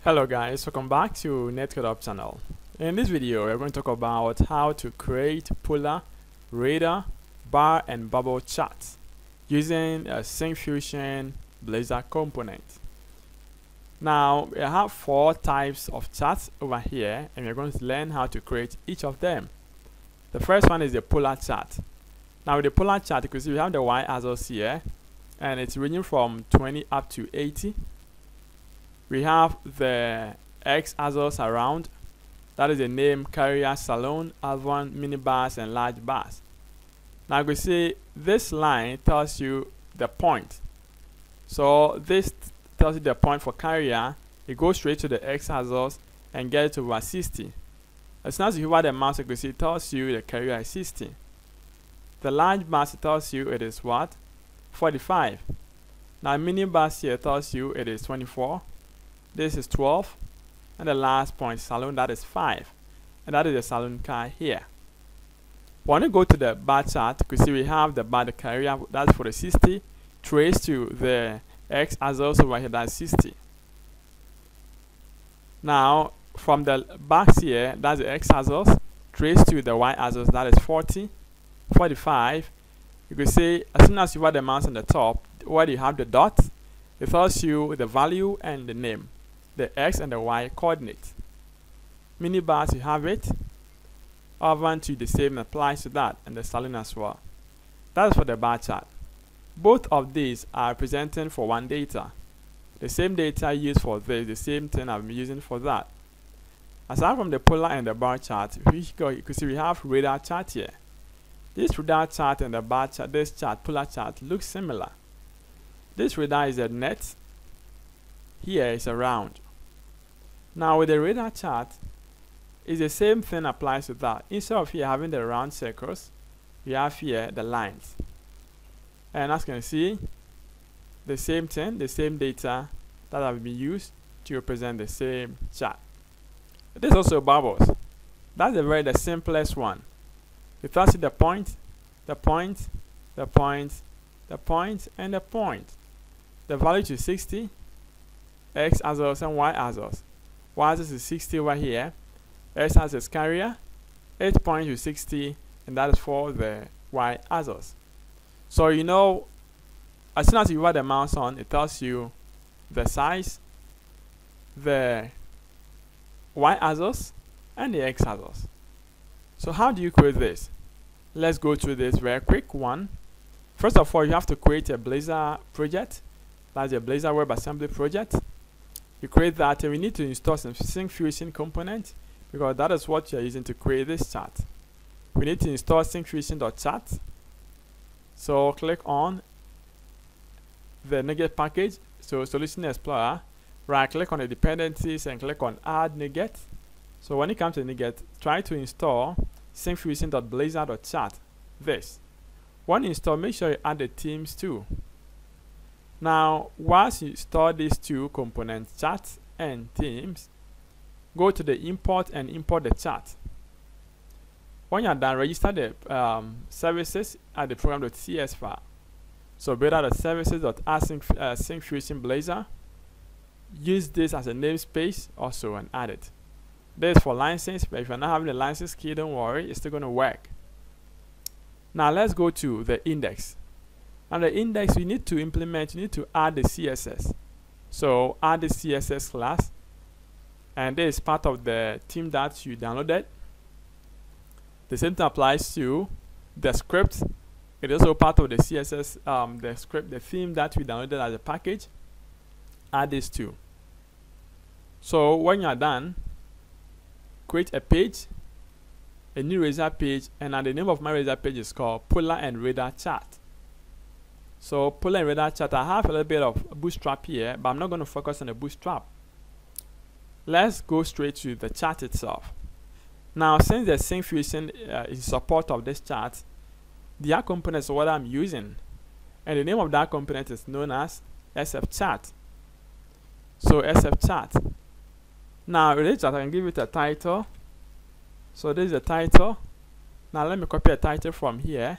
Hello guys, welcome back to Netcode-Hub channel. In this video, we're going to talk about how to create polar, radar, bar, and bubble charts using a Syncfusion Blazor component. Now, we have 4 types of charts over here, and we're going to learn how to create each of them. The first one is the polar chart. Now, with the polar chart, you can see we have the y-axis here, and it's ranging from 20 up to 80. We have the x-axis around, that is the name, carrier, salon, Alvan, mini bars, and large bars. Now you can see this line tells you the point. So this tells you the point for carrier. It goes straight to the x-axis and gets to over 60. As soon as you hover the mouse, you can see it tells you the carrier is 60. The large bars, it tells you it is what? 45. Now mini bars here tells you it is 24. This is 12, and the last point salon, that is 5, and that is the salon car here. When you go to the bar chart, you can see we have the bar, the carrier, that's for the 60, traced to the x-axis over here, that's 60. Now from the box here, that's the x-axis, traced to the y-axis, that is 40, 45. You can see as soon as you have the mouse on the top, where you have the dot, it tells you the value and the name, the x and the y coordinate. Mini bars, you have it. Over to the same applies to that, and the salon as well. That's for the bar chart. Both of these are representing for one data. The same data used for this, the same thing I'm using for that. Aside from the polar and the bar chart, you can see we have radar chart here. This radar chart and the bar chart, this chart, polar chart, looks similar. This radar is a net. Here is a round. Now with the radar chart, it's the same thing applies to that. Instead of here having the round circles, we have here the lines. And as you can see, the same thing, the same data that have been used to represent the same chart. This is also bubbles. That's the simplest one. You first see the point, the point, the point, the point, and the point. The value to 60, x-axis and y-axis. Y-axis is 60 over here, x-axis carrier, 8 points to 60, and that is for the y-axis. So you know, as soon as you have the mouse on, it tells you the size, the y-axis, and the x-axis. So how do you create this? Let's go through this very quick one. First of all, you have to create a Blazor project. That's a Blazor WebAssembly project. You create that, and we need to install some Syncfusion component because that is what you are using to create this chart. We need to install Syncfusion.chart. So click on the NuGet package. So Solution Explorer, right click on the dependencies and click on Add NuGet. So when you come to NuGet, try to install Syncfusion.blazor.chart. This. When you install, make sure you add the themes too. Now, once you store these two components, charts and themes, go to the import and import the chart. When you're done, register the services at the program.cs file. So build out the services.Syncfusion Blazor. Use this as a namespace also and add it. This is for license, but if you're not having a license key, don't worry, it's still going to work. Now let's go to the index. And the index we need to implement, you need to add the CSS. So add the CSS class, and this is part of the theme that you downloaded. The same thing applies to the script. It is also part of the CSS, the script, the theme that we downloaded as a package. Add this too. So when you are done, create a page, a new Razor page, and the name of my Razor page is called Polar and Radar Chart. So polar and radar chart, I have a little bit of bootstrap here, but I'm not going to focus on the bootstrap. Let's go straight to the chart itself. Now, since the Syncfusion is in support of this chart, the component is what I'm using, and the name of that component is known as sfchart. So sfchart. Now, with this, I can give it a title. So this is the title. Now let me copy a title from here.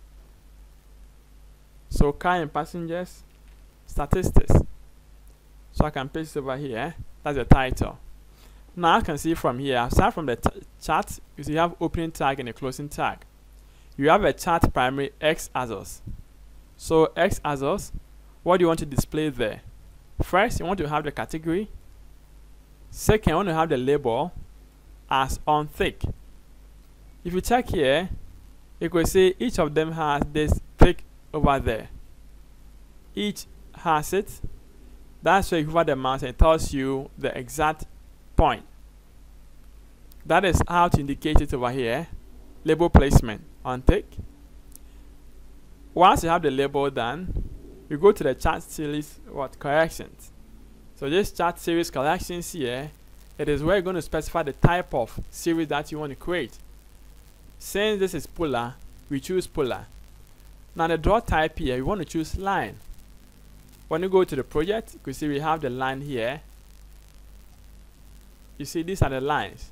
So car and passengers statistics. So I can paste it over here. That's the title. Now I can see from here, aside from the chart, you have opening tag and a closing tag. You have a chart primary X axis. So X axis, what do you want to display there? First, you want to have the category. Second, you want to have the label as on thick. If you check here, you could see each of them has this thick over there. Each has it. That's why you hover the mouse and it tells you the exact point. That is how to indicate it over here. Label placement on thick. Once you have the label done, you go to the chart series corrections. So this chart series corrections here, it is where you're going to specify the type of series that you want to create. Since this is polar, we choose polar. Now the draw type here, you want to choose line. When you go to the project, you can see we have the line here. You see these are the lines.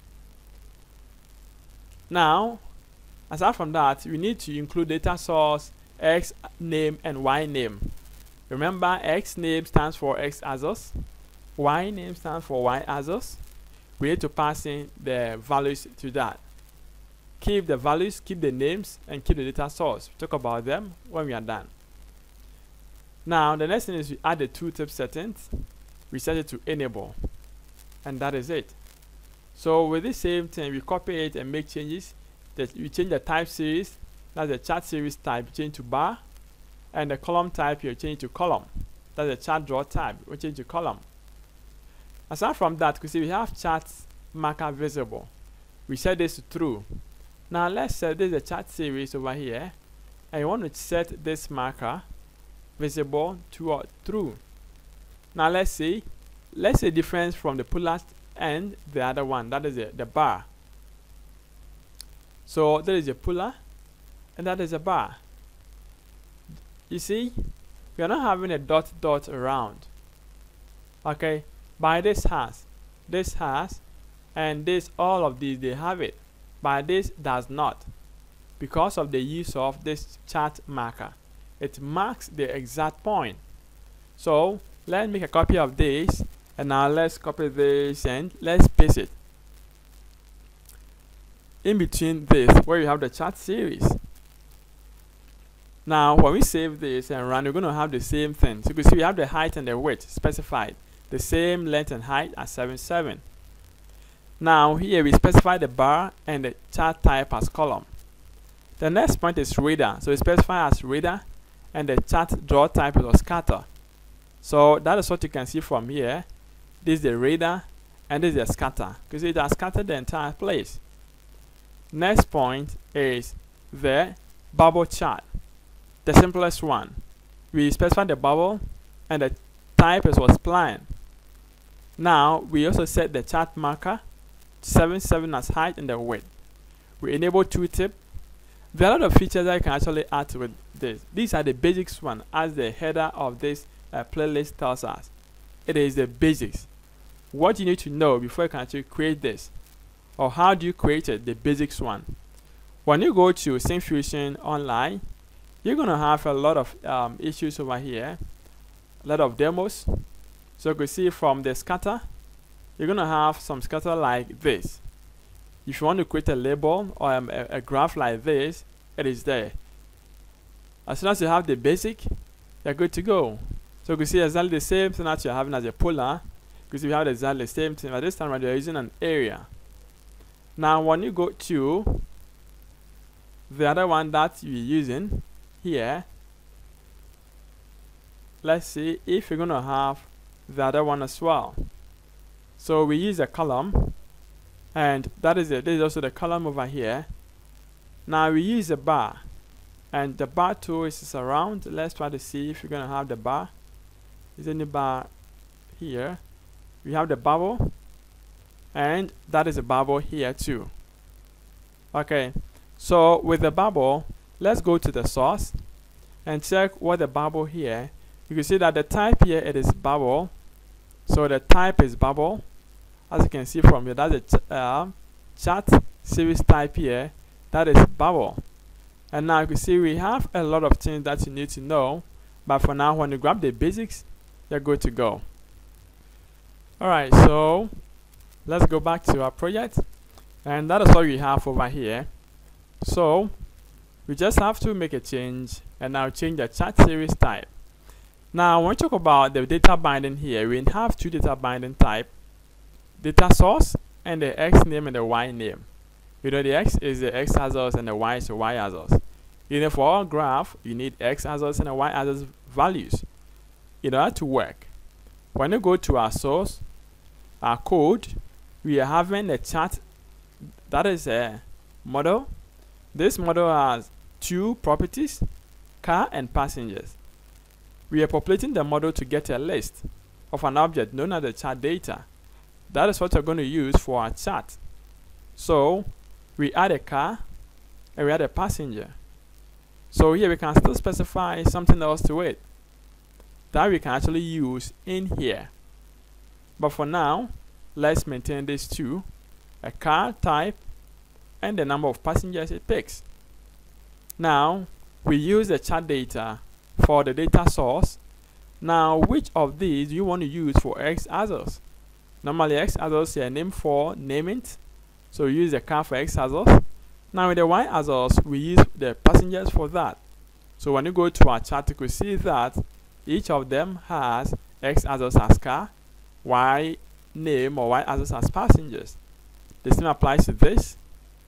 Now, aside from that, we need to include data source, X name and Y name. Remember, X name stands for X axis, Y name stands for Y axis. We need to pass in the values to that. Keep the values, keep the names, and keep the data source. We'll talk about them when we are done. Now, the next thing is we add the tooltip settings. We set it to enable, and that is it. So with this same thing, we copy it and make changes. We change the type series. That's the chart series type, change to bar, and the column type you change to column. That's the chart draw type, we change to column. Aside from that, you can see we have chart marker visible. We set this to true. Now let's set this is a chart series over here, and you want to set this marker visible to true. Now let's see difference from the polar and the other one, that is the bar. So there is a polar and that is a bar. You see, we are not having a dot around. Okay, by this has, and this, all of these they have it. By this does not, because of the use of this chart marker. It marks the exact point. So let's make a copy of this, and now let's copy this and let's paste it in between this where you have the chart series. Now when we save this and run, we're going to have the same thing. So you can see we have the height and the width specified, the same length and height as 77. Now here we specify the bar and the chart type as column. The next point is radar, so we specify as radar, and the chart draw type is scatter. So that is what you can see from here. This is the radar and this is the scatter, because it has scattered the entire place. Next point is the bubble chart, the simplest one. We specify the bubble and the type is spline. Now we also set the chart marker 77 as height and the width. We enable tooltip. There are a lot of features that you can actually add with this. These are the basics one, as the header of this playlist tells us. It is the basics. What you need to know before you can actually create this, or how do you create it, the basics one. When you go to Syncfusion Online, you're going to have a lot of issues over here, a lot of demos. So you can see from the scatter, you're going to have some scatter like this. If you want to create a label or a graph like this, it is there. As soon as you have the basic, you're good to go. So you can see exactly the same thing that you're having as a polar, because we have exactly the same thing, but this time you're using an area. Now when you go to the other one that you're using here, let's see if you're going to have the other one as well. So we use a column, and that is it. This is also the column over here. Now we use a bar, and the bar tool is around. Let's try to see if you're going to have the bar. Is any bar here? We have the bubble, and that is a bubble here too. Okay, so with the bubble, let's go to the source and check what the bubble here. You can see that the type here, it is bubble. So the type is bubble. As you can see from here, that's a chart series type here. That is bubble. And now you can see we have a lot of things that you need to know. But for now, when you grab the basics, you're good to go. Alright, so let's go back to our project, and that is what we have over here. So we just have to make a change, and now change the chat series type. Now when we talk about the data binding here, we have two data binding type: data source and the X name and the Y name. You know, the X is the X axis and the Y is the Y axis. You know, for our graph, you need X axis and the Y axis values in order to work. When you go to our source, our code, we are having a chart that is a model. This model has two properties, car and passengers. We are populating the model to get a list of an object known as the chart data. That is what we're going to use for our chart. So we add a car and we add a passenger. So here we can still specify something else to it that we can actually use in here. But for now, let's maintain these two: a car type and the number of passengers it picks. Now we use the chart data for the data source. Now which of these do you want to use for X axis? Normally X axis is a name for naming, so we use the car for X axis. Now with the Y axis, we use the passengers for that. So when you go to our chart, you can see that each of them has X axis as car, Y name or Y axis as passengers. The same applies to this,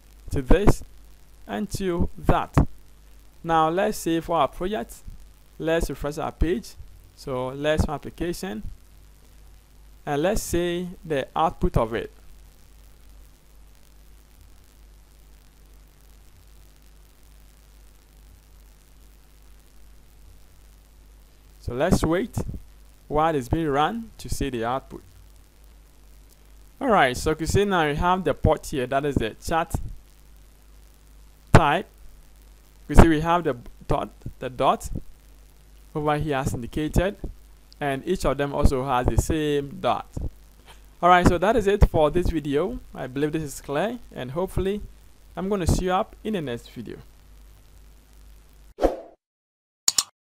and to that. Now let's say for our project, let's refresh our page. So let's run application, and let's say the output of it. So let's wait while it's being run to see the output. Alright, so you can see now you have the port here, that is the chart type. You see we have the dot over here as indicated, and each of them also has the same dot. Alright, so that is it for this video. I believe this is clear, and hopefully I'm going to see you up in the next video.